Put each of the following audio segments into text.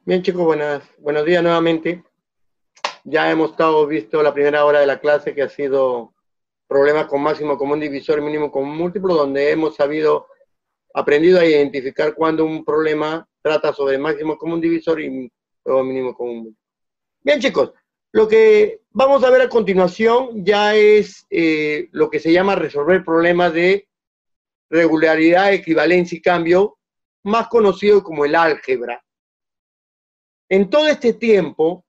Bien, chicos, buenos días nuevamente. Ya hemos visto la primera hora de la clase, que ha sido problemas con máximo común divisor y mínimo común múltiplo, donde hemos aprendido a identificar cuando un problema trata sobre máximo común divisor y luego mínimo común múltiplo. Bien, chicos, lo que vamos a ver a continuación ya es lo que se llama resolver problemas de regularidad, equivalencia y cambio, más conocido como el álgebra. En todo este tiempo,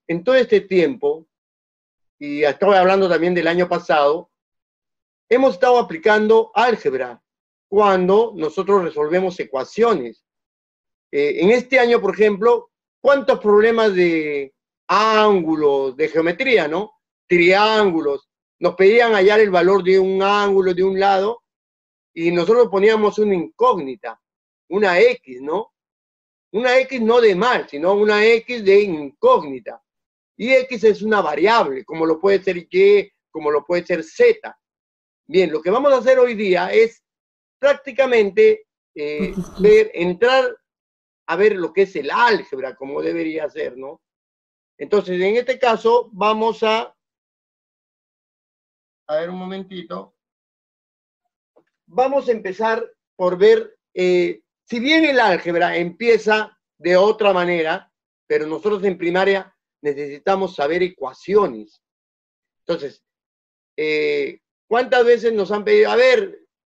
y estoy hablando también del año pasado, hemos estado aplicando álgebra cuando nosotros resolvemos ecuaciones. En este año, por ejemplo, ¿cuántos problemas de ángulos, de geometría, ¿no? Triángulos, nos pedían hallar el valor de un ángulo de un lado y nosotros poníamos una incógnita, una X, ¿no? Una X no de mal, sino una X de incógnita. Y X es una variable, como lo puede ser Y, como lo puede ser Z. Bien, lo que vamos a hacer hoy día es prácticamente entrar a ver lo que es el álgebra, como debería ser, ¿no? Entonces, en este caso, vamos a ver un momentito. Vamos a empezar por ver, si bien el álgebra empieza de otra manera, pero nosotros en primaria necesitamos saber ecuaciones. Entonces, ¿cuántas veces nos han pedido, a ver,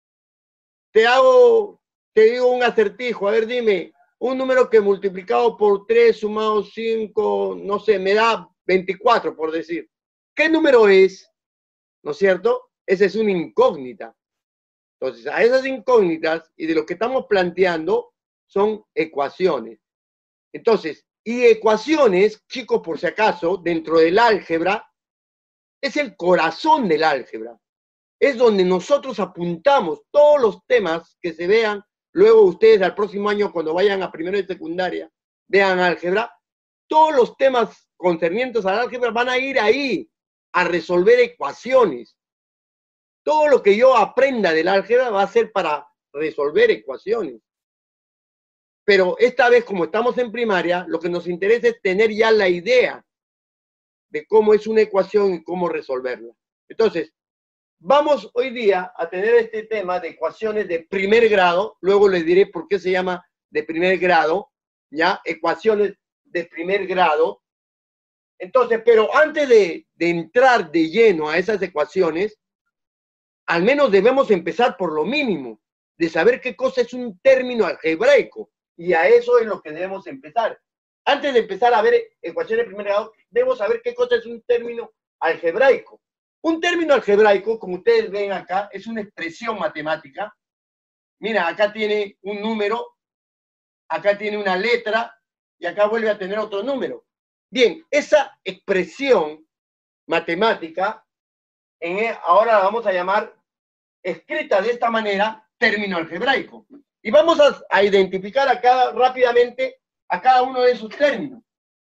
te digo un acertijo, a ver, dime, un número que multiplicado por 3 sumado 5, no sé, me da 24, por decir. ¿Qué número es? ¿No es cierto? Esa es una incógnita. Entonces, a esas incógnitas y de lo que estamos planteando son ecuaciones. Entonces, y ecuaciones, chicos, por si acaso, dentro del álgebra, es el corazón del álgebra. Es donde nosotros apuntamos todos los temas que se vean. Luego ustedes al próximo año, cuando vayan a primero de secundaria, vean álgebra, todos los temas concernientes al álgebra van a ir ahí a resolver ecuaciones. Todo lo que yo aprenda del álgebra va a ser para resolver ecuaciones. Pero esta vez, como estamos en primaria, lo que nos interesa es tener ya la idea de cómo es una ecuación y cómo resolverla. Entonces, vamos hoy día a tener este tema de ecuaciones de primer grado, luego les diré por qué se llama de primer grado, ¿ya? Ecuaciones de primer grado. Entonces, pero antes de entrar de lleno a esas ecuaciones, al menos debemos empezar por lo mínimo, de saber qué cosa es un término algebraico, y a eso es lo que debemos empezar. Antes de empezar a ver ecuaciones de primer grado, debemos saber qué cosa es un término algebraico. Un término algebraico, como ustedes ven acá, es una expresión matemática. Mira, acá tiene un número, acá tiene una letra, y acá vuelve a tener otro número. Bien, esa expresión matemática, ahora la vamos a llamar, escrita de esta manera, término algebraico. Y vamos a identificar acá rápidamente a cada uno de esos términos.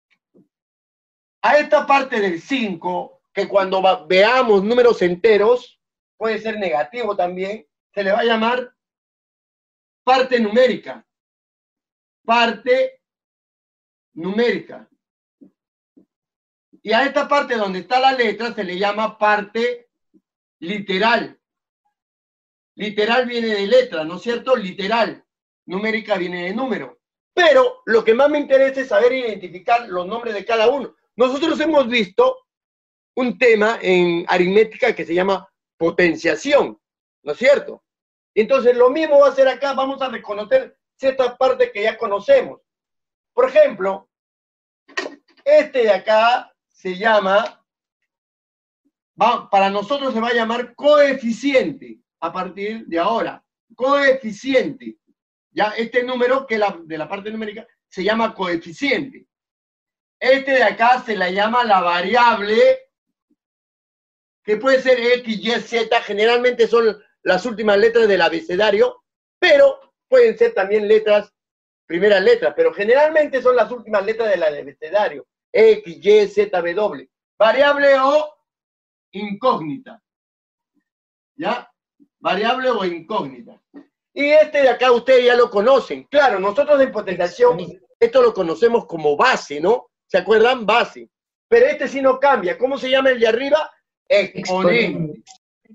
A esta parte del 5, que cuando veamos números enteros, puede ser negativo también, se le va a llamar parte numérica. Parte numérica. Y a esta parte donde está la letra se le llama parte literal. Literal viene de letra, ¿no es cierto? Literal. Numérica viene de número. Pero lo que más me interesa es saber identificar los nombres de cada uno. Nosotros hemos visto un tema en aritmética que se llama potenciación, ¿no es cierto? Entonces lo mismo va a ser acá, vamos a reconocer ciertas partes que ya conocemos. Por ejemplo, este de acá se llama, para nosotros se va a llamar coeficiente a partir de ahora. Coeficiente. Ya este número, que de la parte numérica, se llama coeficiente. Este de acá se la llama la variable, que puede ser X, Y, Z, generalmente son las últimas letras del abecedario, pero pueden ser también primeras letras, pero generalmente son las últimas letras del abecedario. X, Y, Z, W. Variable o incógnita. ¿Ya? Variable o incógnita. Y este de acá ustedes ya lo conocen. Claro, nosotros en potenciación Esto lo conocemos como base, ¿no? ¿Se acuerdan? Base. Pero este sí no cambia. ¿Cómo se llama el de arriba? Exponente.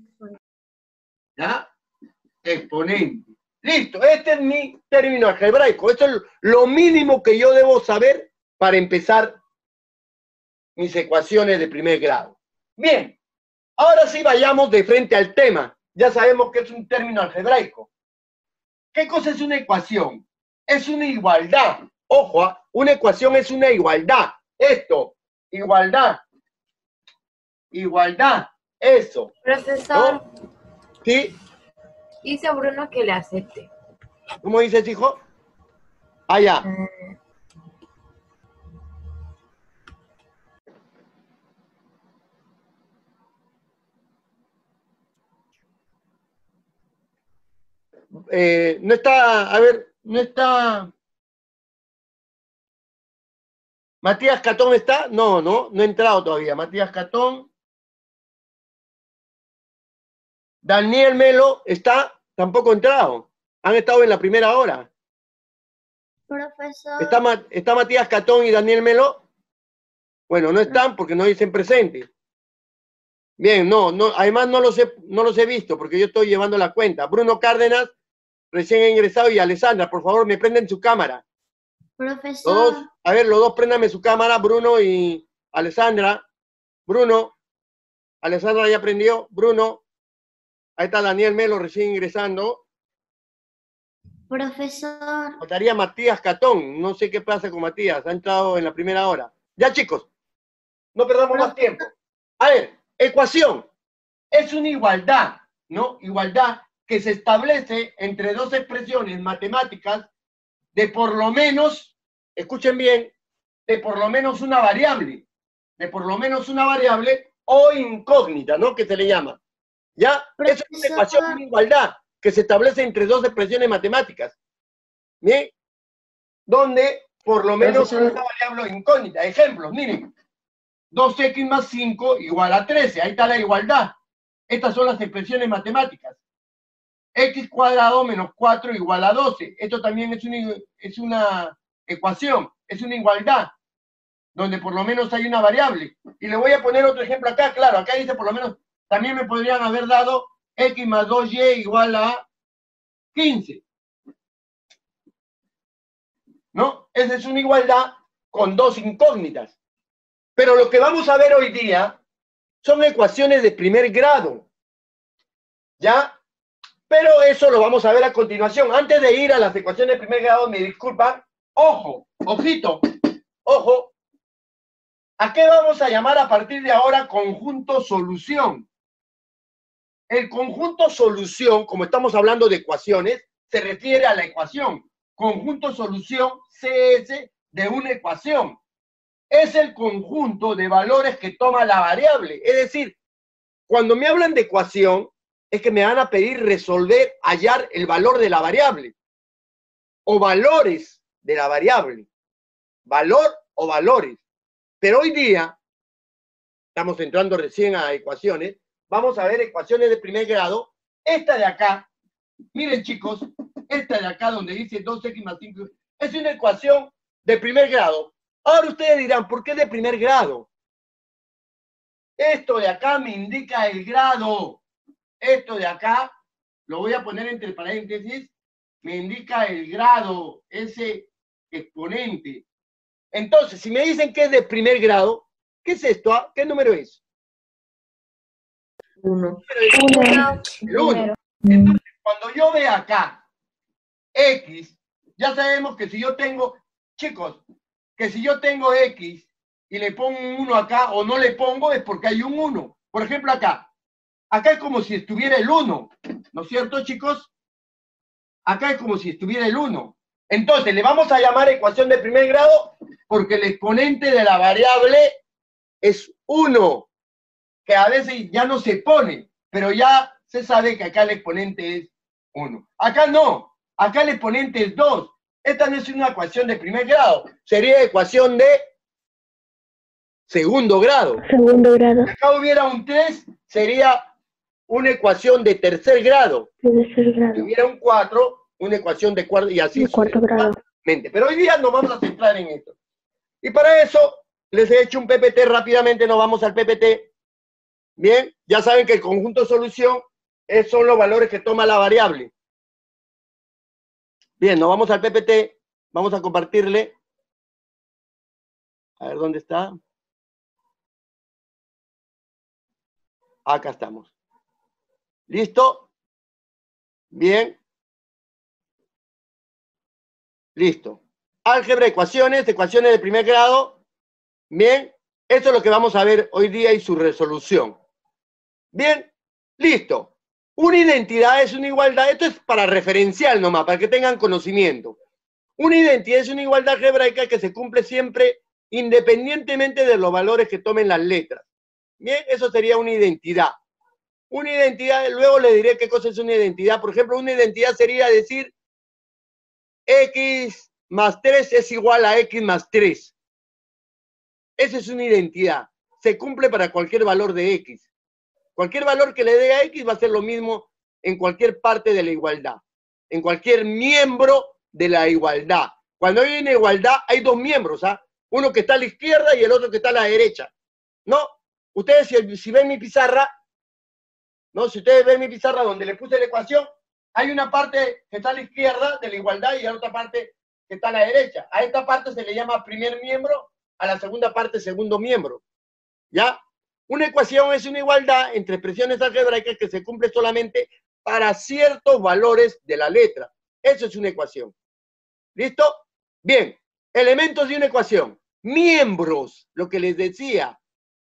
¿Ya? Exponente. Listo, este es mi término algebraico. Esto es lo mínimo que yo debo saber para empezar mis ecuaciones de primer grado. Bien, ahora sí vayamos de frente al tema. Ya sabemos que es un término algebraico. ¿Qué cosa es una ecuación? Es una igualdad. Ojo, una ecuación es una igualdad. Esto, igualdad. Igualdad, eso. Profesor, ¿no? ¿Sí? dice Bruno que le acepte. ¿Cómo dices, hijo? Ah, ya. No está, a ver, no está. ¿Matías Catón está? No, no ha entrado todavía. Matías Catón. Daniel Melo está, tampoco ha entrado. Han estado en la primera hora. Profesor. ¿Está Matías Catón y Daniel Melo? Bueno, no están porque no dicen presente. Bien, no, además no los he visto porque yo estoy llevando la cuenta. Bruno Cárdenas, recién ha ingresado, y Alessandra, por favor, me prenden su cámara. Profesor. Los dos, a ver, los dos préndame su cámara, Bruno y Alessandra. Bruno, Alessandra ya prendió. Bruno, ahí está Daniel Melo recién ingresando. Profesor. Faltaría Matías Catón, no sé qué pasa con Matías, ha entrado en la primera hora. Ya, chicos, no perdamos más tiempo. A ver, ecuación. Es una igualdad, ¿no? Igualdad que se establece entre dos expresiones matemáticas de por lo menos, escuchen bien, de por lo menos una variable. De por lo menos una variable o incógnita, ¿no? Que se le llama. ¿Ya? Esa es una ecuación de una igualdad que se establece entre dos expresiones matemáticas. ¿Bien? Donde por lo menos una variable o incógnita. Ejemplos, miren. 2x más 5 igual a 13. Ahí está la igualdad. Estas son las expresiones matemáticas. X cuadrado menos 4 igual a 12. Esto también es una ecuación, es una igualdad, donde por lo menos hay una variable. Y le voy a poner otro ejemplo acá, claro, acá dice por lo menos, también me podrían haber dado X más 2Y igual a 15. ¿No? Esa es una igualdad con dos incógnitas. Pero lo que vamos a ver hoy día son ecuaciones de primer grado. ¿Ya? Pero eso lo vamos a ver a continuación. Antes de ir a las ecuaciones de primer grado, me disculpan. Ojo, ojito, ojo. ¿A qué vamos a llamar a partir de ahora conjunto solución? El conjunto solución, como estamos hablando de ecuaciones, se refiere a la ecuación. Conjunto solución, CS de una ecuación. Es el conjunto de valores que toma la variable. Es decir, cuando me hablan de ecuación, es que me van a pedir resolver, hallar el valor de la variable. O valores de la variable. Valor o valores. Pero hoy día, estamos entrando recién a ecuaciones, vamos a ver ecuaciones de primer grado. Esta de acá, miren chicos, esta de acá donde dice 2x más 5, es una ecuación de primer grado. Ahora ustedes dirán, ¿por qué de primer grado? Esto de acá me indica el grado. Esto de acá, lo voy a poner entre paréntesis, me indica el grado, ese exponente. Entonces, si me dicen que es de primer grado, ¿qué es esto? ¿Qué número es? 1. El 1. Entonces, cuando yo vea acá X, ya sabemos que si yo tengo, chicos, que si yo tengo X y le pongo un 1 acá o no le pongo es porque hay un 1. Por ejemplo, acá es como si estuviera el 1, ¿no es cierto, chicos? Acá es como si estuviera el 1. Entonces, le vamos a llamar ecuación de primer grado porque el exponente de la variable es 1, que a veces ya no se pone, pero ya se sabe que acá el exponente es 1. Acá no, acá el exponente es 2. Esta no es una ecuación de primer grado, sería ecuación de segundo grado. Segundo grado. Si acá hubiera un 3, sería una ecuación de tercer grado. De tercer grado. Si hubiera un 4, una ecuación de cuarto, y así De cuarto grado. Pero hoy día nos vamos a centrar en esto. Y para eso les he hecho un PPT rápidamente, nos vamos al PPT. Bien, ya saben que el conjunto de solución son los valores que toma la variable. Bien, nos vamos al PPT, vamos a compartirle. A ver, ¿dónde está? Acá estamos. ¿Listo? Bien. Listo. Álgebra, ecuaciones de primer grado. Bien. Eso es lo que vamos a ver hoy día y su resolución. Bien. Listo. Una identidad es una igualdad. Esto es para referencial nomás, para que tengan conocimiento. Una identidad es una igualdad algebraica que se cumple siempre independientemente de los valores que tomen las letras. Bien, eso sería una identidad. Una identidad, luego le diré qué cosa es una identidad. Por ejemplo, una identidad sería decir x más 3 es igual a x más 3. Esa es una identidad. Se cumple para cualquier valor de x. Cualquier valor que le dé a x va a ser lo mismo en cualquier parte de la igualdad. En cualquier miembro de la igualdad. Cuando hay una igualdad, hay dos miembros, ¿ah? Uno que está a la izquierda y el otro que está a la derecha. ¿No? Ustedes si ven mi pizarra, ¿no? Si ustedes ven mi pizarra donde le puse la ecuación, hay una parte que está a la izquierda de la igualdad y la otra parte que está a la derecha. A esta parte se le llama primer miembro, a la segunda parte segundo miembro. ¿Ya? Una ecuación es una igualdad entre expresiones algebraicas que se cumple solamente para ciertos valores de la letra. Eso es una ecuación. ¿Listo? Bien. Elementos de una ecuación. Miembros, lo que les decía.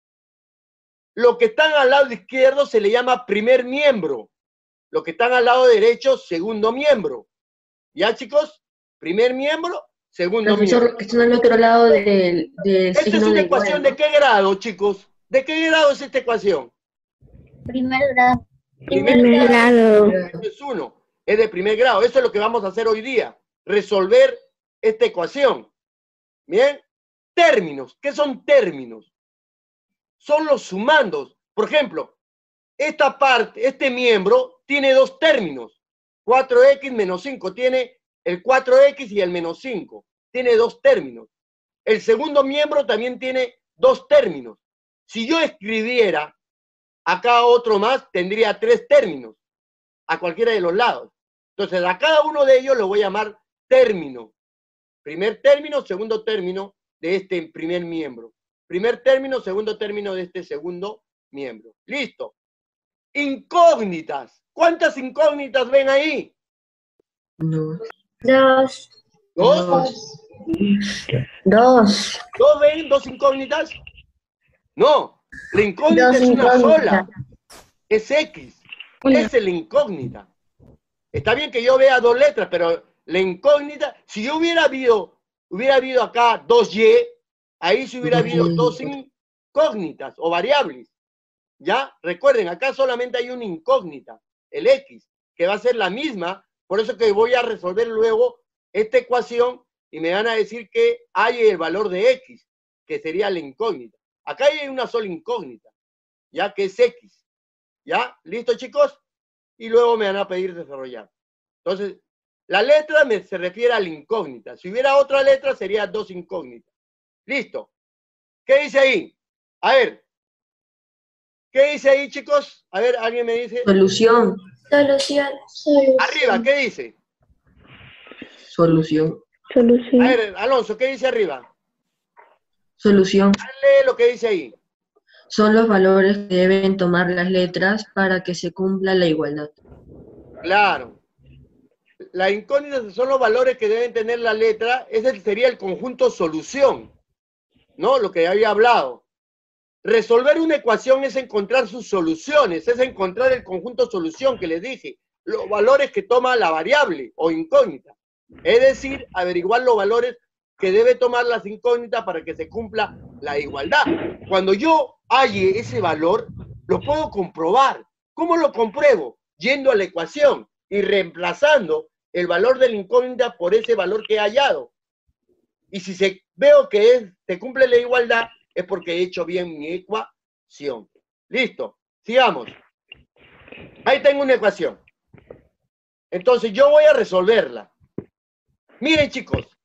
Lo que están al lado izquierdo se le llama primer miembro. Lo que están al lado derecho, segundo miembro. ¿Ya, chicos? Primer miembro, segundo miembro. Que están al otro lado del ¿Esta signo es una de ecuación igual, ¿no? de qué grado, chicos? ¿De qué grado es esta ecuación? Primer grado. Primer grado. grado. Eso es uno. Es de primer grado. Eso es lo que vamos a hacer hoy día. Resolver esta ecuación. ¿Bien? Términos. ¿Qué son términos? Son los sumandos. Por ejemplo, esta parte, este miembro, tiene dos términos. 4x menos 5. Tiene el 4x y el menos 5. Tiene dos términos. El segundo miembro también tiene dos términos. Si yo escribiera acá otro más, tendría tres términos a cualquiera de los lados. Entonces, a cada uno de ellos lo voy a llamar término. Primer término, segundo término de este primer miembro. Primer término, segundo término de este segundo miembro. Listo. Incógnitas. ¿Cuántas incógnitas ven ahí? No. Dos. ¿Dos? Dos. ¿Dos ven? ¿Dos incógnitas? No. La incógnita Dos es una incógnitas. sola. Es X. Esa es la incógnita. Está bien que yo vea dos letras, pero la incógnita, si yo hubiera habido acá 2Y, ahí se hubiera habido dos incógnitas o variables. ¿Ya? Recuerden, acá solamente hay una incógnita, el X, que va a ser la misma, por eso que voy a resolver luego esta ecuación y me van a decir que hay el valor de X, que sería la incógnita. Acá hay una sola incógnita, ya que es X. ¿Ya? ¿Listo, chicos? Y luego me van a pedir desarrollar. Entonces, la letra se refiere a la incógnita. Si hubiera otra letra, sería dos incógnitas. Listo. ¿Qué dice ahí? A ver. ¿Qué dice ahí, chicos? A ver, ¿alguien me dice? Solución. Solución. Arriba, ¿qué dice? Solución. A ver, Alonso, ¿qué dice arriba? Solución. Lee lo que dice ahí. Son los valores que deben tomar las letras para que se cumpla la igualdad. Claro. La incógnita son los valores que deben tener la letra. Ese sería el conjunto solución, ¿no? Lo que había hablado. Resolver una ecuación es encontrar sus soluciones, es encontrar el conjunto solución que les dije, los valores que toma la variable o incógnita. Es decir, averiguar los valores que debe tomar las incógnitas para que se cumpla la igualdad. Cuando yo halle ese valor, lo puedo comprobar. ¿Cómo lo compruebo? Yendo a la ecuación y reemplazando el valor de la incógnita por ese valor que he hallado. Y si veo que se cumple la igualdad, es porque he hecho bien mi ecuación. Listo, sigamos. Ahí tengo una ecuación. Entonces yo voy a resolverla. Miren, chicos,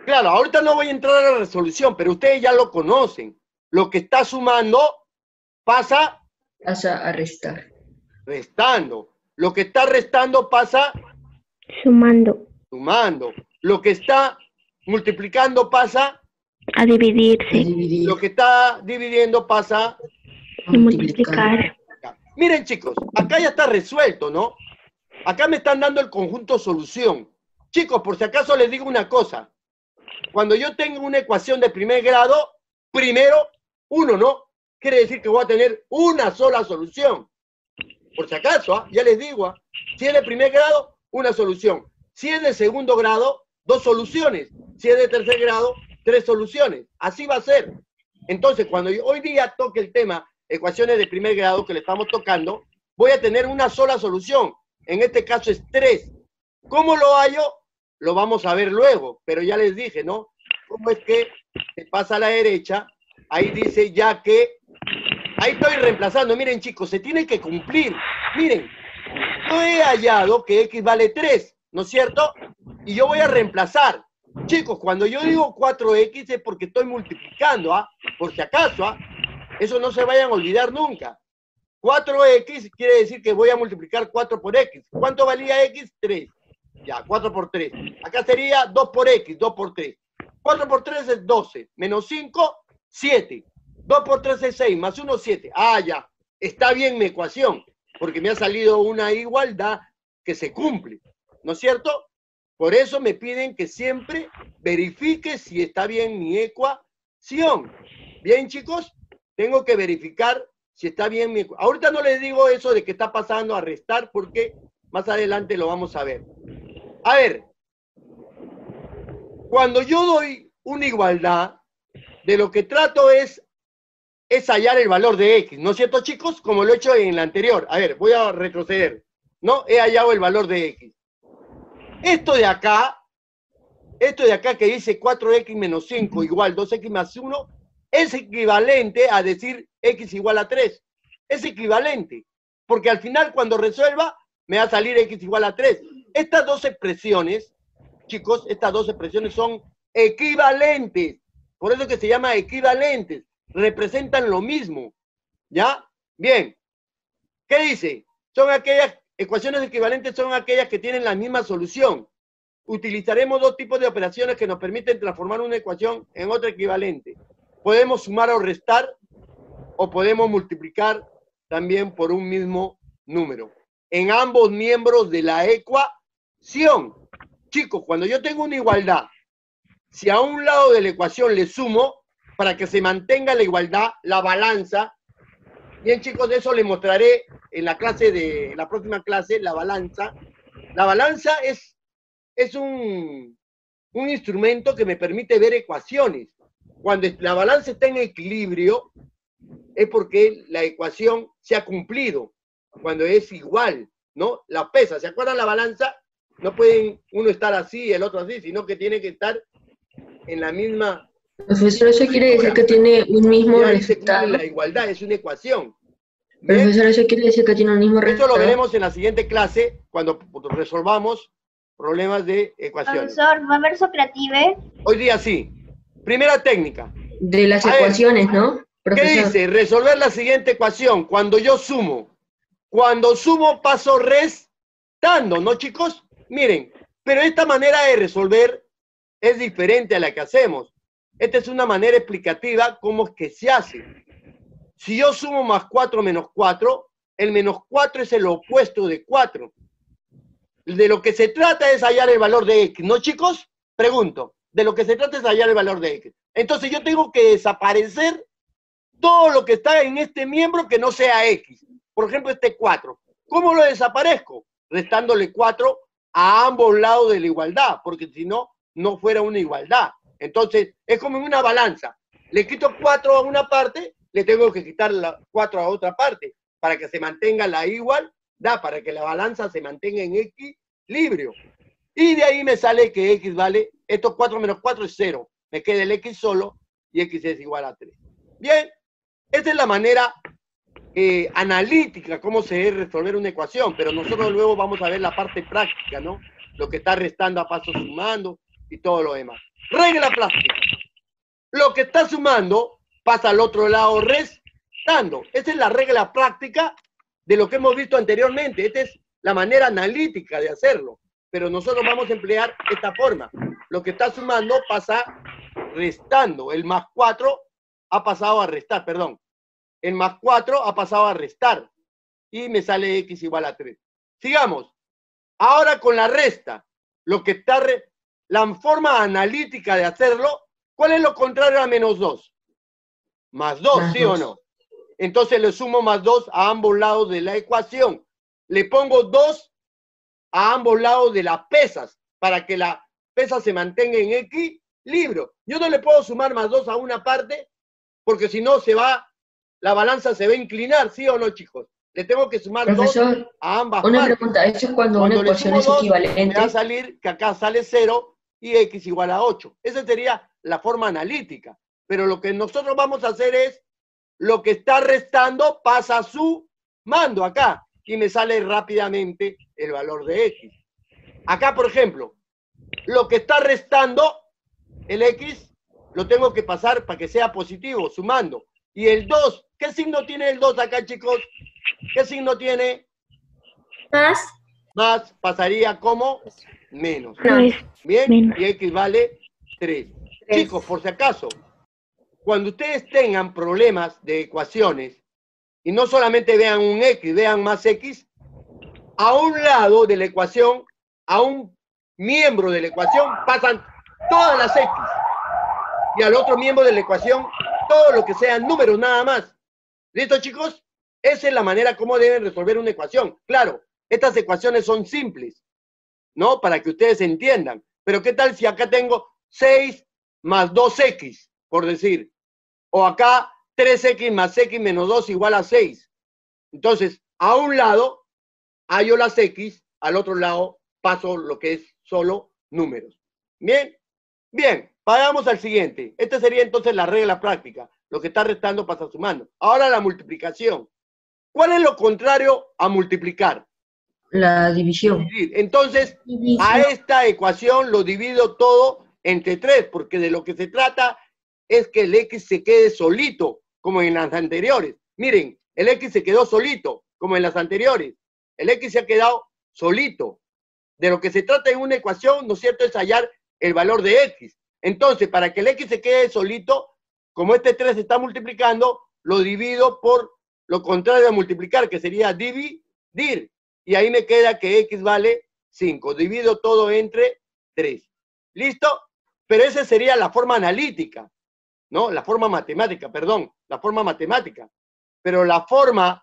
Claro, ahorita no voy a entrar a la resolución, pero ustedes ya lo conocen. Lo que está sumando pasa Pasa a restar. restando. Lo que está restando pasa Sumando. sumando. Lo que está multiplicando pasa, A A dividirse. dividir, lo que está dividiendo pasa. a multiplicar. Miren, chicos, acá ya está resuelto, ¿no? Acá me están dando el conjunto solución. Chicos, por si acaso les digo una cosa. Cuando yo tengo una ecuación de primer grado, primero, uno, ¿no? Quiere decir que voy a tener una sola solución. Por si acaso, ¿ah? Ya les digo, ¿ah? Si es de primer grado, una solución. Si es de segundo grado, dos soluciones. Si es de tercer grado, tres soluciones. Así va a ser. Entonces, cuando yo hoy día toque el tema ecuaciones de primer grado que le estamos tocando, voy a tener una sola solución. En este caso es 3. ¿Cómo lo hallo? Lo vamos a ver luego, pero ya les dije, ¿no? ¿Cómo es que se pasa a la derecha? Ahí dice ya que... Ahí estoy reemplazando. Miren, chicos, se tiene que cumplir. Miren, yo he hallado que x vale 3, ¿no es cierto? Y yo voy a reemplazar. Chicos, cuando yo digo 4x es porque estoy multiplicando, ¿ah? Por si acaso, ¿ah? Eso no se vayan a olvidar nunca. 4x quiere decir que voy a multiplicar 4 por x. ¿Cuánto valía x? 3. Ya, 4 por 3. Acá sería 2 por x, 2 por 3. 4 por 3 es 12. Menos 5, 7. 2 por 3 es 6, más 1, 7. Ah, ya. Está bien mi ecuación, porque me ha salido una igualdad que se cumple. ¿No es cierto? Por eso me piden que siempre verifique si está bien mi ecuación. Bien, chicos, tengo que verificar si está bien mi ecuación. Ahorita no les digo eso de que está pasando a restar, porque más adelante lo vamos a ver. A ver, cuando yo doy una igualdad, de lo que trato es hallar el valor de x, ¿no es cierto, chicos? Como lo he hecho en la anterior. A ver, voy a retroceder. ¿No? He hallado el valor de x. Esto de acá que dice 4x menos 5 igual 2x más 1, es equivalente a decir x igual a 3. Es equivalente. Porque al final, cuando resuelva, me va a salir x igual a 3. Estas dos expresiones, chicos, estas dos expresiones son equivalentes. Por eso que se llama equivalentes. Representan lo mismo. ¿Ya? Bien. ¿Qué dice? Son aquellas ecuaciones equivalentes, son aquellas que tienen la misma solución. Utilizaremos dos tipos de operaciones que nos permiten transformar una ecuación en otra equivalente. Podemos sumar o restar, o podemos multiplicar también por un mismo número. En ambos miembros de la ecuación. Chicos, cuando yo tengo una igualdad, si a un lado de la ecuación le sumo, para que se mantenga la igualdad, la balanza. Bien, chicos, de eso les mostraré en la clase de la próxima clase, la balanza. La balanza es un instrumento que me permite ver ecuaciones. Cuando la balanza está en equilibrio, es porque la ecuación se ha cumplido. Cuando es igual, ¿no? La pesa, ¿se acuerdan la balanza? No pueden uno estar así y el otro así, sino que tiene que estar en la misma... Profesor, ¿eso quiere decir que tiene un mismo resultado? La igualdad es una ecuación. Profesor, ¿eso quiere decir que tiene un mismo resultado? Eso lo veremos en la siguiente clase, cuando resolvamos problemas de ecuaciones. Profesor, ¿va a haber Socrative? Hoy día sí. Primera técnica. De las ecuaciones, ¿no? Profesor. ¿Qué dice? Resolver la siguiente ecuación. Cuando yo sumo. Cuando sumo paso restando, ¿no, chicos? Miren, pero esta manera de resolver es diferente a la que hacemos. Esta es una manera explicativa cómo es que se hace. Si yo sumo más 4 menos 4, el menos 4 es el opuesto de 4. De lo que se trata es hallar el valor de x, ¿no, chicos? Pregunto. De lo que se trata es hallar el valor de x. Entonces yo tengo que desaparecer todo lo que está en este miembro que no sea x. Por ejemplo, este 4. ¿Cómo lo desaparezco? Restándole 4 a ambos lados de la igualdad, porque si no, no fuera una igualdad. Entonces, es como en una balanza. Le quito 4 a una parte, le tengo que quitar 4 a otra parte, para que se mantenga la igualdad, para que la balanza se mantenga en equilibrio. Y de ahí me sale que x vale, esto 4 menos 4 es 0. Me queda el x solo y x es igual a 3. Bien, esta es la manera analítica, cómo se debe resolver una ecuación, pero nosotros luego vamos a ver la parte práctica, ¿no? Lo que está restando a paso sumando, y todo lo demás. Regla práctica. Lo que está sumando pasa al otro lado restando. Esa es la regla práctica de lo que hemos visto anteriormente. Esta es la manera analítica de hacerlo. Pero nosotros vamos a emplear esta forma. Lo que está sumando pasa restando. El más 4 ha pasado a restar, perdón. El más 4 ha pasado a restar. Y me sale x igual a 3. Sigamos. Ahora con la resta. Lo que está la forma analítica de hacerlo, ¿cuál es lo contrario a menos 2? Más 2, Más ¿sí 2. o no? Entonces le sumo más 2 a ambos lados de la ecuación. Le pongo 2 a ambos lados de las pesas para que la pesa se mantenga en equilibrio. Yo no le puedo sumar más 2 a una parte porque si no la balanza se va a inclinar, ¿sí o no, chicos? Le tengo que sumar 2 Profesor, a ambas una partes. pregunta. ¿Eso es cuando Cuando una le ecuación sumo es 2, me va a equivalente? salir que acá sale 0 y x igual a 8. Esa sería la forma analítica. Pero lo que nosotros vamos a hacer es, lo que está restando pasa a sumando acá. Y me sale rápidamente el valor de x. Acá, por ejemplo, lo que está restando, el x, lo tengo que pasar para que sea positivo, sumando. Y el 2, ¿qué signo tiene el 2 acá, chicos? ¿Qué signo tiene? Más. Más pasaría como menos. No. Bien, Menos. y x vale 3. Chicos, por si acaso, cuando ustedes tengan problemas de ecuaciones, y no solamente vean un x, vean más x, a un lado de la ecuación, a un miembro de la ecuación, pasan todas las x. Y al otro miembro de la ecuación, todo lo que sean números nada más. ¿Listo, chicos? Esa es la manera como deben resolver una ecuación. Claro, estas ecuaciones son simples, ¿no? Para que ustedes entiendan. Pero ¿qué tal si acá tengo 6 más 2x, por decir? O acá 3x más x menos 2 igual a 6. Entonces, a un lado hallo las x, al otro lado paso lo que es solo números. ¿Bien? Bien, vayamos al siguiente. Esta sería entonces la regla práctica. Lo que está restando pasa sumando. Ahora la multiplicación. ¿Cuál es lo contrario a multiplicar? La división. Dividir. Entonces, a esta ecuación lo divido todo entre 3, porque de lo que se trata es que el x se quede solito, como en las anteriores. Miren, el x se quedó solito, como en las anteriores. El x se ha quedado solito. De lo que se trata en una ecuación, ¿no es cierto?, es hallar el valor de x. Entonces, para que el x se quede solito, como este 3 se está multiplicando, lo divido por lo contrario a multiplicar, que sería dividir. Y ahí me queda que x vale 5. Divido todo entre 3. ¿Listo? Pero esa sería la forma analítica, ¿no? La forma matemática, perdón, la forma matemática. Pero la forma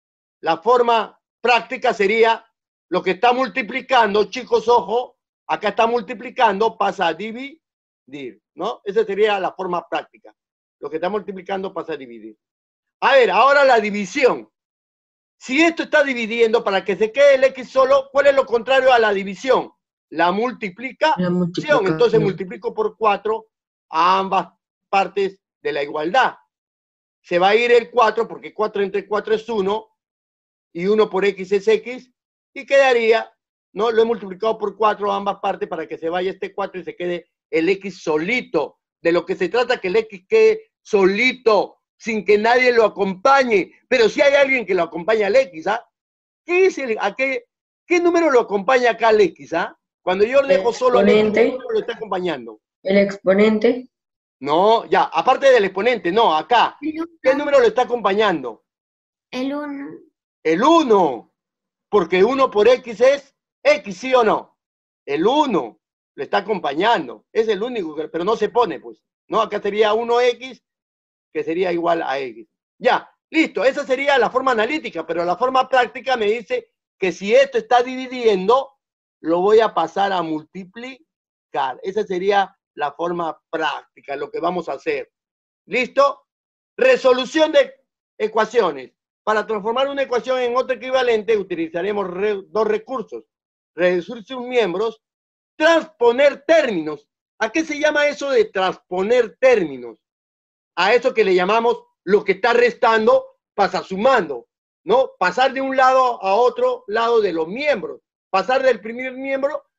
práctica sería lo que está multiplicando, chicos, ojo, acá está multiplicando, pasa a dividir, ¿no? Esa sería la forma práctica. Lo que está multiplicando pasa a dividir. A ver, ahora la división. Si esto está dividiendo, para que se quede el x solo, ¿cuál es lo contrario a la división? La multiplicación. Entonces multiplico por 4 a ambas partes de la igualdad. Se va a ir el 4, porque 4 entre 4 es 1, y 1 por x es x, y quedaría, ¿no? Lo he multiplicado por 4 a ambas partes para que se vaya este 4 y se quede el x solito. De lo que se trata que el x quede solito, sin que nadie lo acompañe. Pero si hay alguien que lo acompaña al x, ¿ah? ¿Qué es qué número lo acompaña acá al x, ah? Cuando yo le dejo solo al x, ¿qué número lo está acompañando? El exponente. No, ya, aparte del exponente, no, acá. ¿Qué número lo está acompañando? El 1. El 1. Porque 1 por x es x, ¿sí o no? El 1 lo está acompañando. Es el único, pero no se pone, pues. No, acá sería 1x, que sería igual a x. Ya, listo. Esa sería la forma analítica, pero la forma práctica me dice que si esto está dividiendo, lo voy a pasar a multiplicar. Esa sería la forma práctica, lo que vamos a hacer. ¿Listo? Resolución de ecuaciones. Para transformar una ecuación en otra equivalente, utilizaremos dos recursos. Reducir sus miembros, transponer términos. ¿A qué se llama eso de transponer términos? A eso que le llamamos lo que está restando pasa sumando, ¿no? Pasar de un lado a otro lado de los miembros. Pasar del primer miembro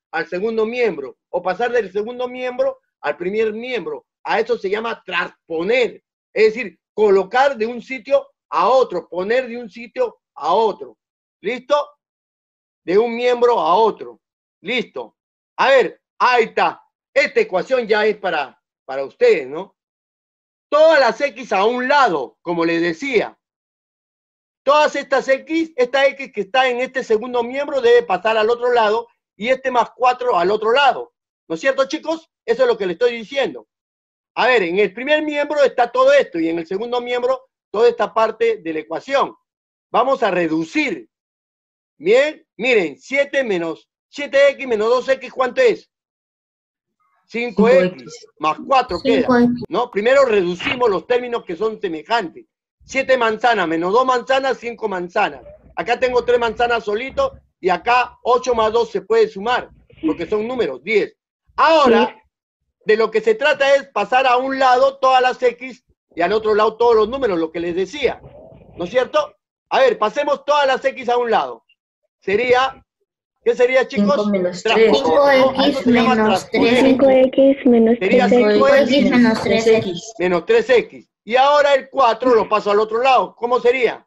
al segundo miembro, o pasar del segundo miembro al primer miembro. A eso se llama transponer, es decir, colocar de un sitio a otro, poner de un sitio a otro. ¿Listo? De un miembro a otro. Listo. A ver, ahí está. Esta ecuación ya es para ustedes, ¿no? Todas las X a un lado, como les decía. Todas estas X, esta X que está en este segundo miembro debe pasar al otro lado y este más 4 al otro lado. ¿No es cierto, chicos? Eso es lo que les estoy diciendo. A ver, en el primer miembro está todo esto y en el segundo miembro toda esta parte de la ecuación. Vamos a reducir. Bien, miren, 7x menos 2x, ¿cuánto es? 5x más 4 queda, ¿no? Primero reducimos los términos que son semejantes. 7 manzanas menos 2 manzanas, 5 manzanas. Acá tengo 3 manzanas solito y acá 8 más 2 se puede sumar, porque son números, 10. Ahora, de lo que se trata es pasar a un lado todas las X y al otro lado todos los números, lo que les decía. ¿No es cierto? A ver, pasemos todas las X a un lado. Sería, ¿qué sería, chicos? 5 menos 3. 5x menos 3. 5x menos Sería 3x. 5x menos 3x. menos 3X. Y ahora el 4 lo paso al otro lado. ¿Cómo sería?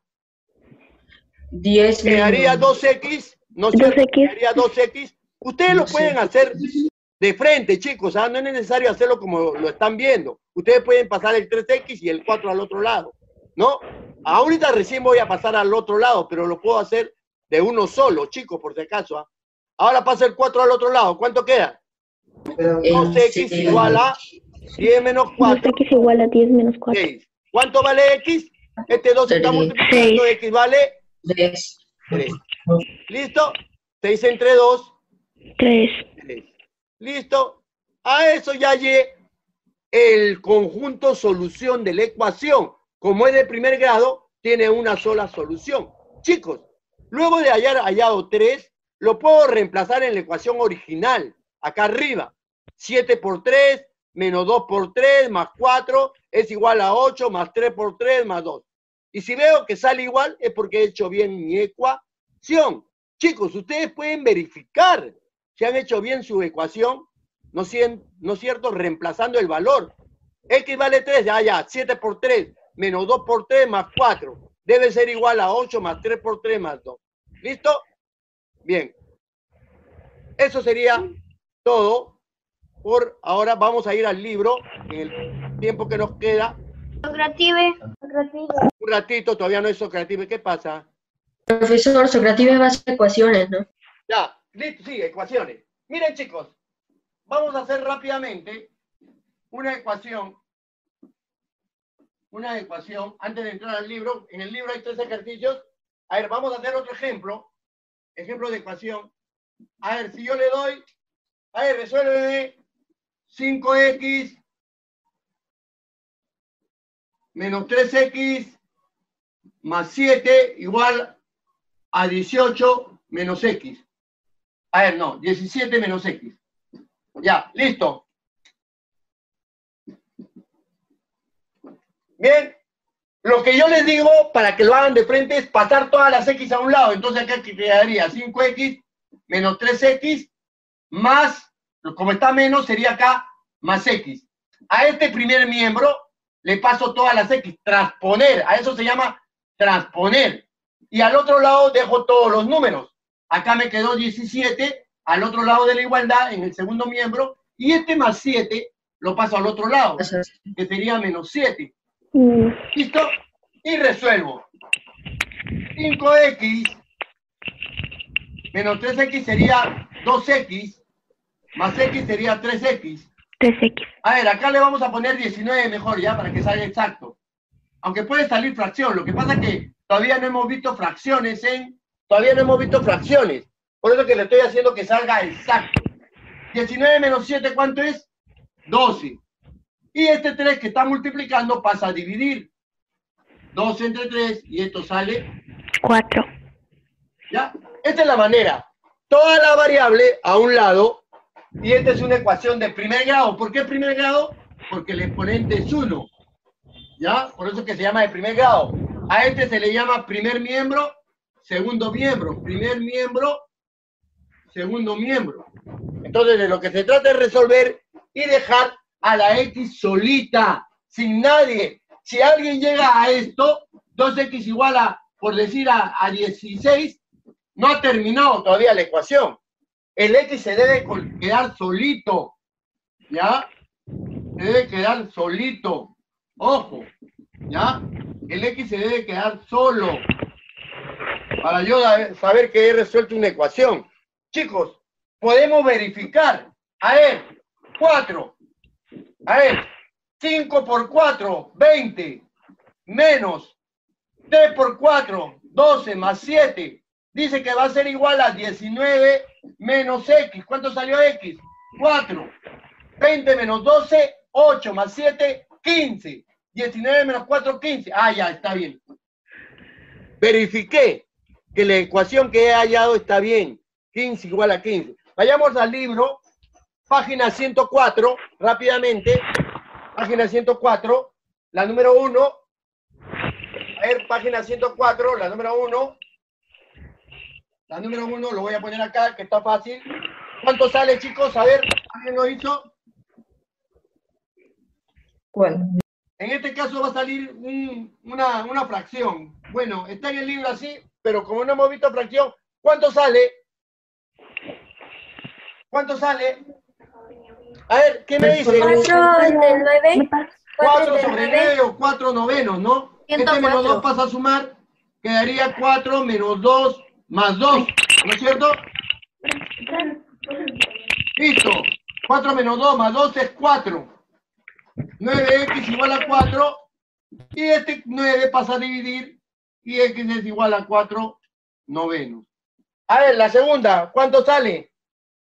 10 Quedaría 2X, ¿no es cierto? 2X. Quedaría 2X. Ustedes lo pueden hacer de frente, chicos, ¿ah? No es necesario hacerlo como lo están viendo. Ustedes pueden pasar el 3X y el 4 al otro lado, ¿no? Ahorita recién voy a pasar al otro lado, pero lo puedo hacer de uno solo, chicos, por si acaso, ¿ah? Ahora pasa el 4 al otro lado. ¿Cuánto queda? 2X igual a 10 menos 4. 2x igual a 10 menos 4. 6. ¿Cuánto vale X? Este 2 está multiplicando, X vale 3. 3. ¿Listo? 6 entre 2. 3. 3. ¿Listo? A eso ya llegué el conjunto solución de la ecuación. Como es de primer grado, tiene una sola solución. Chicos, luego de haber hallado 3, lo puedo reemplazar en la ecuación original, acá arriba. 7 por 3, menos 2 por 3, más 4, es igual a 8, más 3 por 3, más 2. Y si veo que sale igual, es porque he hecho bien mi ecuación. Chicos, ustedes pueden verificar si han hecho bien su ecuación, ¿no es cierto? Reemplazando el valor. X vale 3, ya, 7 por 3, menos 2 por 3, más 4. Debe ser igual a 8, más 3 por 3, más 2. ¿Listo? Bien. Eso sería todo. Por ahora vamos a ir al libro, en el tiempo que nos queda. Socrative. Un ratito, todavía no es Socrative. ¿Qué pasa? Profesor, Socrative va a hacer ecuaciones, ¿no? Ya, listo, sí, ecuaciones. Miren, chicos, vamos a hacer rápidamente una ecuación. Antes de entrar al libro. En el libro hay 3 ejercicios. A ver, vamos a hacer otro ejemplo. Ejemplo de ecuación. A ver, si yo le doy, a ver, resuelve 5X menos 3X más 7 igual a 18 menos X. A ver, no, 17 menos X. Ya, listo. Bien, lo que yo les digo para que lo hagan de frente es pasar todas las X a un lado. Entonces acá quedaría 5X menos 3X más, como está menos, sería acá más X. A este primer miembro le paso todas las X, transponer, a eso se llama transponer. Y al otro lado dejo todos los números. Acá me quedó 17, al otro lado de la igualdad, en el segundo miembro, y este más 7 lo paso al otro lado, que sería menos 7. ¿Listo? Y resuelvo. 5X menos 3X sería 2X, más X sería 3X. 3x. A ver, acá le vamos a poner 19 mejor, ya, para que salga exacto. Aunque puede salir fracción, lo que pasa es que todavía no hemos visto fracciones Por eso que le estoy haciendo que salga exacto. 19 menos 7, ¿cuánto es? 12. Y este 3 que está multiplicando pasa a dividir. 12 entre 3 y esto sale 4. ¿Ya? Esta es la manera. Toda la variable a un lado. Y esta es una ecuación de primer grado. ¿Por qué primer grado? Porque el exponente es 1. ¿Ya? Por eso que se llama de primer grado. A este se le llama primer miembro, segundo miembro. Primer miembro, segundo miembro. Entonces, de lo que se trata es resolver y dejar a la X solita, sin nadie. Si alguien llega a esto, 2X igual a, por decir, a 16, no ha terminado todavía la ecuación. El X se debe quedar solito, ¿ya? Se debe quedar solito. Ojo, ¿ya? El X se debe quedar solo. Para yo saber que he resuelto una ecuación. Chicos, podemos verificar. A ver, 4. A ver, 5 por 4, 20. Menos 3 por 4, 12 más 7. Dice que va a ser igual a 19 menos X. ¿Cuánto salió X? 4. 20 menos 12, 8 más 7, 15. 19 menos 4, 15. Ah, ya, está bien. Verifiqué que la ecuación que he hallado está bien. 15 igual a 15. Vayamos al libro, página 104, rápidamente. Página 104, la número 1. A ver, página 104, la número 1. La número 1 lo voy a poner acá, que está fácil. ¿Cuánto sale, chicos? A ver, ¿alguien lo hizo? ¿Cuál? En este caso va a salir una fracción. Bueno, está en el libro así, pero como no hemos visto fracción, ¿cuánto sale? ¿Cuánto sale? A ver, ¿qué me dice? 4 de 9. 4 sobre 9 o 4 novenos, ¿no? Este 104. menos 2 pasa a sumar, quedaría 4 menos 2 más 2, ¿no es cierto? Listo. 4 menos 2 más 2 es 4. 9x igual a 4, y este 9 pasa a dividir, y x es igual a 4 novenos. A ver, la segunda, ¿cuánto sale?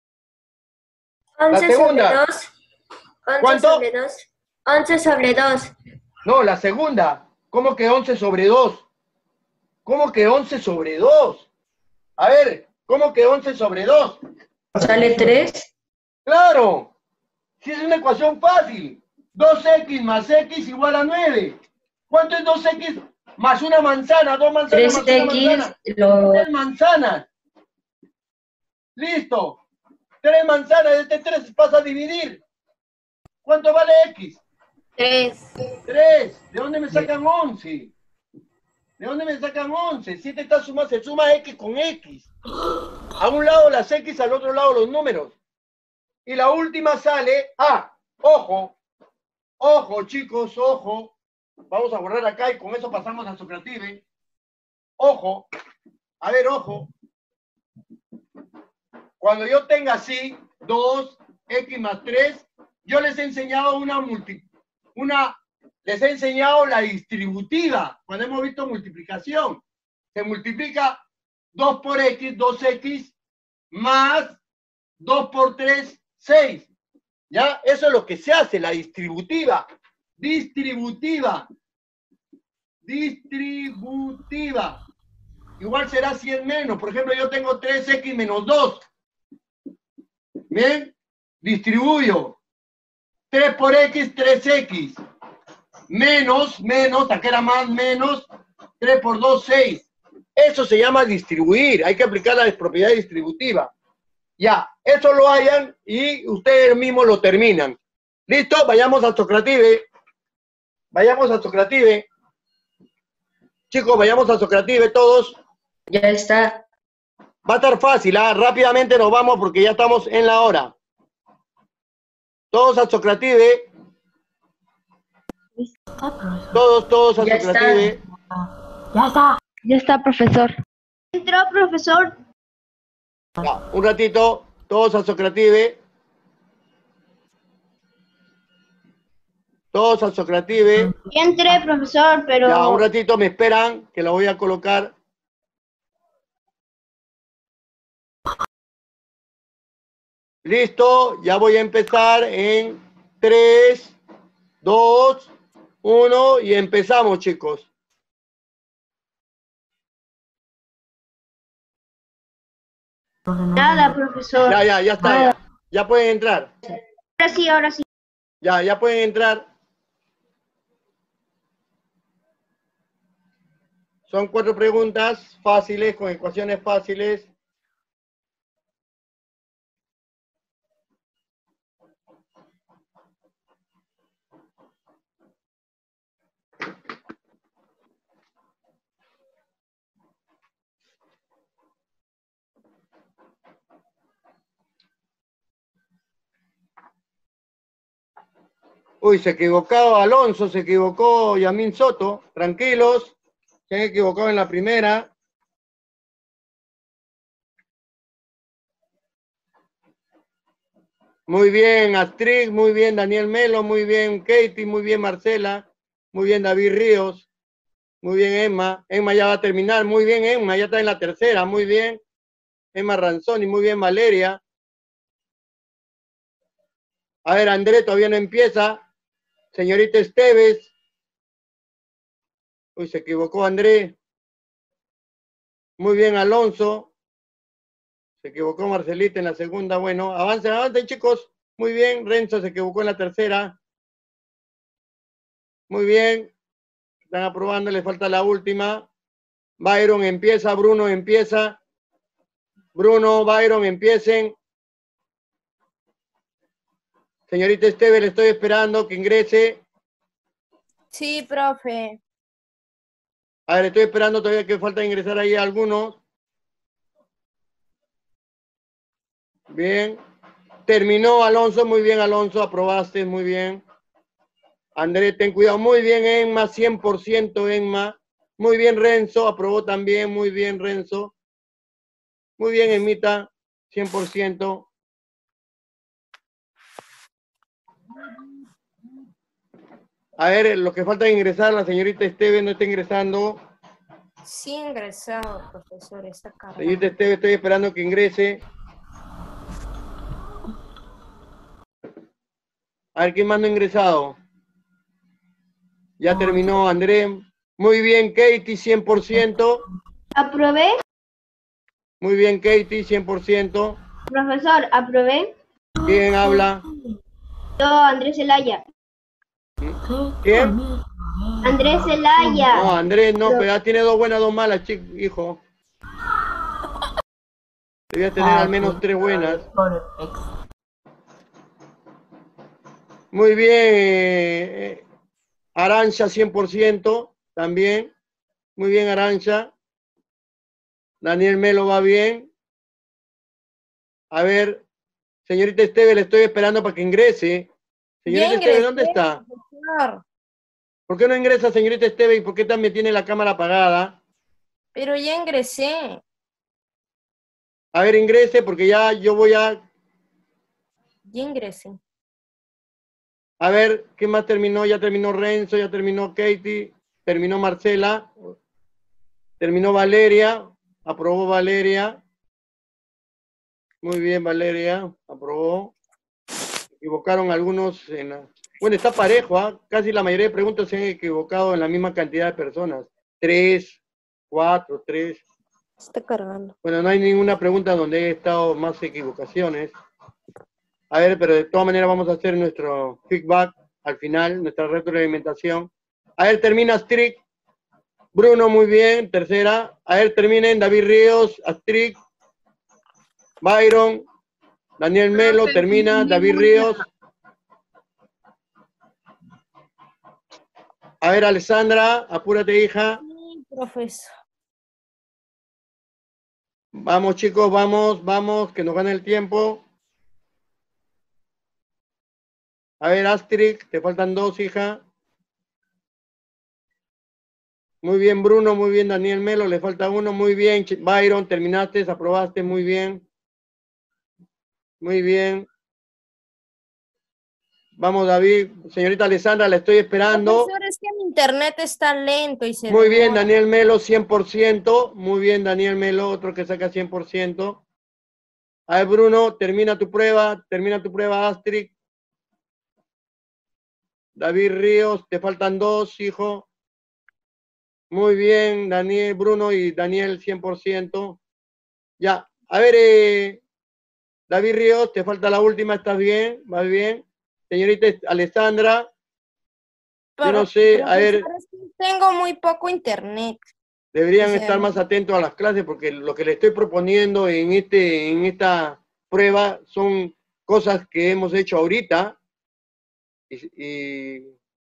11 La segunda. sobre 2. 11 ¿Cuánto? sobre 2. 11 sobre 2. No, la segunda. ¿Cómo que 11 sobre 2? ¿Cómo que 11 sobre 2? A ver, ¿cómo que 11 sobre 2? ¿Sale 3? ¡Claro! Si es una ecuación fácil. 2x más x igual a 9. ¿Cuánto es 2x más una manzana? 2 manzanas más una 3x, manzana. 3 manzanas. Listo. 3 manzanas, este 3 pasa a dividir. ¿Cuánto vale x? 3. 3. ¿De dónde me sacan 11? ¿De dónde me sacan 11? Si este está sumado, se suma x con x. A un lado las x, al otro lado los números. Y la última sale... Ah, ojo. Ojo, chicos, ojo. Vamos a borrar acá y con eso pasamos a Socrative. Ojo. A ver, ojo. Cuando yo tenga así, 2x más 3, yo les he enseñado les he enseñado la distributiva. Cuando hemos visto multiplicación, se multiplica 2 por x, 2x, más 2 por 3, 6. ¿Ya? Eso es lo que se hace, la distributiva. Distributiva. Distributiva. Igual será 100 menos. Por ejemplo, yo tengo 3x menos 2. ¿Bien? Distribuyo. 3 por x, 3x. Menos, acá era más, menos. 3 por 2, 6. Eso se llama distribuir. Hay que aplicar la propiedad distributiva. Ya, eso lo hayan y ustedes mismos lo terminan. ¿Listo? Vayamos a Socrative. Vayamos a Socrative. Chicos, vayamos a Socrative todos. Ya está. Va a estar fácil, ¿ah? Rápidamente nos vamos porque ya estamos en la hora. Todos a Socrative. Todos a Ya Socrative. Ya está, profesor. Entró, profesor. Ya, un ratito, todos a Socrative. Todos a Socrative. Ya entré, profesor, pero... Ya, un ratito me esperan, que la voy a colocar. Listo, ya voy a empezar en 3, 2, 1 y empezamos, chicos. Nada, profesor. Ya está, ya. Ya pueden entrar. Ahora sí, ahora sí. Ya pueden entrar. Son 4 preguntas fáciles, con ecuaciones fáciles. Uy, se equivocó Alonso, se equivocó Yamín Soto. Tranquilos, se han equivocado en la primera. Muy bien, Astrid, muy bien, Daniel Melo, muy bien, Katie, muy bien, Marcela, muy bien, David Ríos, muy bien, Emma. Emma ya va a terminar, muy bien, Emma, ya está en la tercera, muy bien. Emma Ranzoni, muy bien, Valeria. A ver, André todavía no empieza. Señorita Esteves. Uy, se equivocó André. Muy bien, Alonso. Se equivocó Marcelita en la segunda. Bueno, avancen, avancen, chicos. Muy bien, Renzo se equivocó en la tercera. Muy bien. Están aprobando, le falta la última. Byron empieza, Bruno empieza. Bruno, Byron, empiecen. Señorita Esteves, le estoy esperando que ingrese. Sí, profe. A ver, estoy esperando todavía que falta ingresar ahí algunos. Bien. Terminó Alonso, muy bien Alonso, aprobaste, muy bien. André, ten cuidado, muy bien Emma, 100% Emma. Muy bien Renzo, aprobó también, muy bien Renzo. Muy bien Emita, 100%. A ver, lo que falta ingresar, la señorita Esteves no está ingresando. Sí, ingresado, profesor, está cargando. Señorita Esteves, estoy esperando que ingrese. A ver, ¿quién más no ha ingresado? Ya terminó André. Muy bien, Katie, 100%. ¿Aprobé? Muy bien, Katie, 100%. Profesor, ¿aprobé? ¿Quién habla? Yo, Andrés Zelaya. ¿Quién? Andrés Zelaya. No, Andrés, no, pero ya tiene 2 buenas, 2 malas, hijo. Debías tener al menos 3 buenas. Muy bien, Arancha, 100%, también. Muy bien, Arancha. Daniel Melo va bien. A ver, señorita Esteve, le estoy esperando para que ingrese. Señorita Esteve, ¿dónde está? Profesor. ¿Por qué no ingresa, señorita Esteve? ¿Y por qué también tiene la cámara apagada? Pero ya ingresé. A ver, ingrese, porque ya yo voy a... Ya ingresé. A ver, ¿qué más terminó? Ya terminó Renzo, ya terminó Katie, terminó Marcela, terminó Valeria, aprobó Valeria. Muy bien, Valeria, aprobó. Equivocaron algunos en la... Bueno, está parejo, ¿ah? Casi la mayoría de preguntas se han equivocado en la misma cantidad de personas. 3, 4, 3. Está cargando. Bueno, no hay ninguna pregunta donde he estado más equivocaciones. A ver, pero de todas maneras vamos a hacer nuestro feedback al final, nuestra retroalimentación. A ver, termina Astrid. Bruno, muy bien, tercera. A ver, terminen David Ríos, Astrid, Byron, Daniel Melo, termina David Ríos. A ver, Alessandra, apúrate, hija. Sí, profesor. Vamos, chicos, vamos, que nos gane el tiempo. A ver, Astrid, te faltan 2, hija. Muy bien, Bruno, muy bien, Daniel Melo, le falta 1, muy bien, Byron, terminaste, aprobaste, muy bien. Muy bien. Vamos, David. Señorita Alessandra, la estoy esperando. Profesor, es que mi internet está lento y se Muy bien, demora. Daniel Melo, 100%. Muy bien, Daniel Melo, otro que saca 100%. A ver, Bruno, termina tu prueba, Astrid. David Ríos, te faltan 2, hijo. Muy bien, Daniel, Bruno y Daniel, 100%. Ya, a ver, David Ríos, te falta la última, ¿estás bien? ¿Vas bien? Señorita Alessandra, yo no sé, a ver, Profesor, es que tengo muy poco internet. deberían O sea, estar más atentos a las clases porque lo que le estoy proponiendo en esta prueba son cosas que hemos hecho ahorita y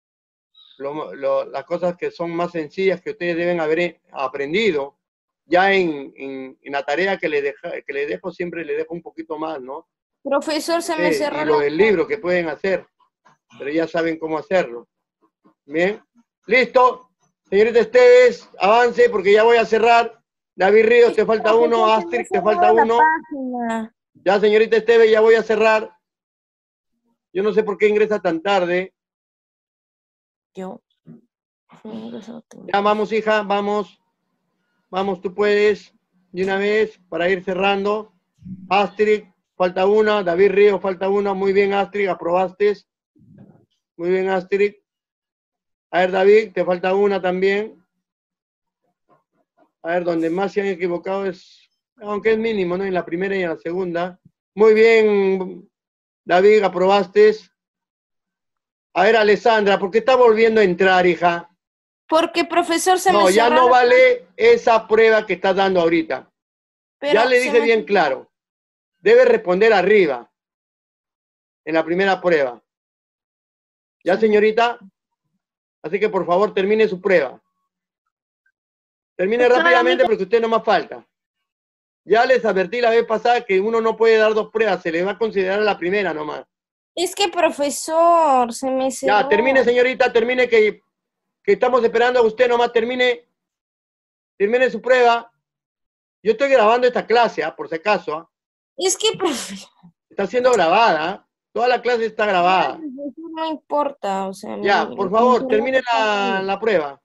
las cosas que son más sencillas que ustedes deben haber aprendido. Ya en la tarea que le dejo, siempre le dejo un poquito más, ¿no? profesor, se me cerró Y lo la... del libro que pueden hacer. pero ya saben cómo hacerlo. Bien, listo. Señorita Esteves, avance porque ya voy a cerrar. David Ríos, te falta uno. Astrid, te falta uno. Ya, señorita Esteves, ya voy a cerrar. Yo no sé por qué ingresa tan tarde. Yo. Ya, vamos, hija, vamos. Vamos, tú puedes. De una vez, para ir cerrando. Astrid, falta una. David Ríos, falta una. Muy bien, Astrid, aprobaste. Muy bien, Astrid. A ver, David, te falta una también. A ver, donde más se han equivocado es, aunque es mínimo, ¿no? En la primera y en la segunda. Muy bien, David, aprobaste. A ver, Alessandra, ¿por qué está volviendo a entrar, hija? Porque, profesor, se me No, ya cerró no la- vale esa prueba que estás dando ahorita. Pero Ya le se dije me- bien claro. Debe responder arriba, en la primera prueba. ¿Ya, señorita? Así que, por favor, termine su prueba. Termine Profesor, rápidamente porque usted no más falta. Ya les advertí la vez pasada que uno no puede dar dos pruebas, se le va a considerar la primera nomás. Es que, profesor, se me cerró. Ya, termine, señorita, termine que estamos esperando a usted nomás, termine su prueba. Yo estoy grabando esta clase, por si acaso. Es que, profesor, Está siendo grabada. Toda la clase está grabada. no importa, o sea... Ya, mi- por favor, mi- termine la prueba.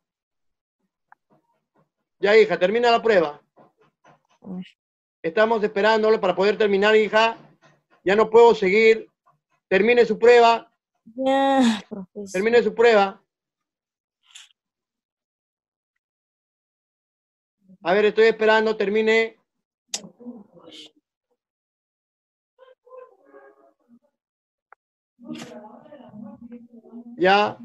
Ya, hija, termina la prueba. Estamos esperándole para poder terminar, hija. Ya no puedo seguir. Termine su prueba. Ya, profesor. Termine su prueba. A ver, estoy esperando. Termine. Ya.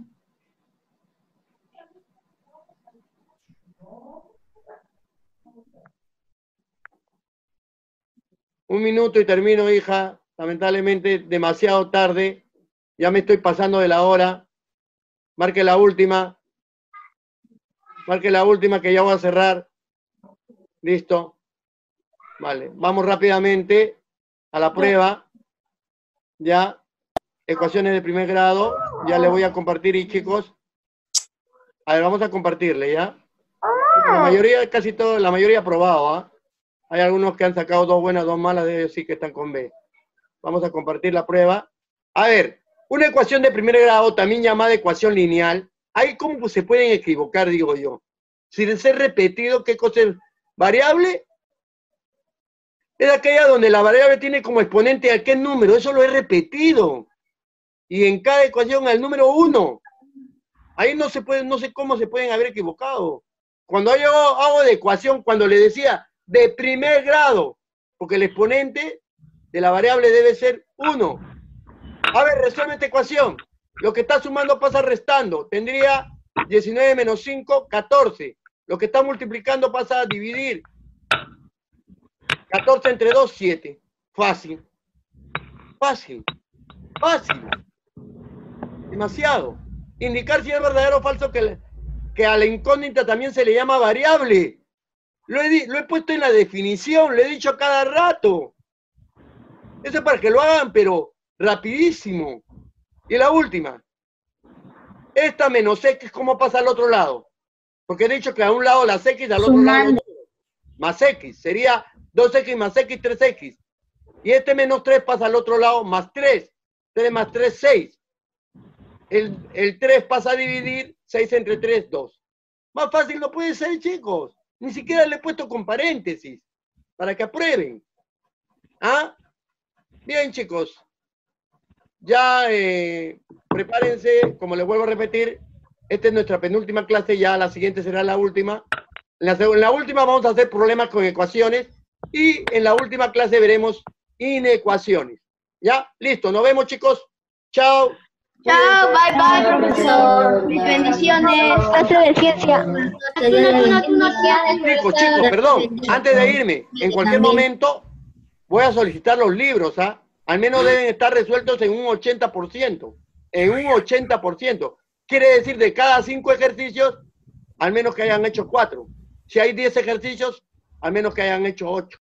Un minuto y termino, hija. Lamentablemente, demasiado tarde. Ya me estoy pasando de la hora. Marque la última. Marque la última que ya voy a cerrar. Listo. Vale. Vamos rápidamente a la prueba. Ya. Ecuaciones de primer grado. Ya le voy a compartir, y chicos. A ver, vamos a compartirle, ¿ya? La mayoría, casi todo, la mayoría aprobado, ¿ah? Hay algunos que han sacado 2 buenas, 2 malas, de ellos sí que están con B. Vamos a compartir la prueba. A ver, una ecuación de primer grado, también llamada ecuación lineal. Ahí cómo se pueden equivocar, digo yo. Sin ser repetido, ¿qué cosa es? ¿Variable? Es aquella donde la variable tiene como exponente a qué número. Eso lo he repetido. Y en cada ecuación al número 1. Ahí no se puede, no sé cómo se pueden haber equivocado. Cuando yo hago de ecuación, cuando le decía de primer grado, porque el exponente de la variable debe ser 1. A ver, resuelve esta ecuación. Lo que está sumando pasa restando. Tendría 19 menos 5, 14. Lo que está multiplicando pasa a dividir. 14 entre 2, 7. Fácil. Fácil. Fácil. Demasiado. Indicar si es verdadero o falso que a la incógnita también se le llama variable. Lo he puesto en la definición, lo he dicho a cada rato. Eso es para que lo hagan, pero rapidísimo. Y la última. Esta menos X, ¿cómo pasa al otro lado? Porque he dicho que a un lado las X, al otro lado más X. Sería 2X más X, 3X. Y este menos 3 pasa al otro lado, más 3. 3 más 3, 6. El 3 pasa a dividir, 6 entre 3, 2. Más fácil no puede ser, chicos. Ni siquiera le he puesto con paréntesis, para que aprueben. ¿Ah? Bien, chicos. Ya prepárense, como les vuelvo a repetir, esta es nuestra penúltima clase, ya la siguiente será la última. En la última vamos a hacer problemas con ecuaciones y en la última clase veremos inecuaciones. ¿Ya? Listo, nos vemos, chicos. Chao. Chao, bye bye, profesor. Bendiciones. Clase de ciencia. Chicos, perdón, antes de irme, en cualquier momento voy a solicitar los libros, ¿ah? Al menos deben estar resueltos en un 80%. En un 80%. Quiere decir, de cada 5 ejercicios, al menos que hayan hecho 4. Si hay 10 ejercicios, al menos que hayan hecho 8.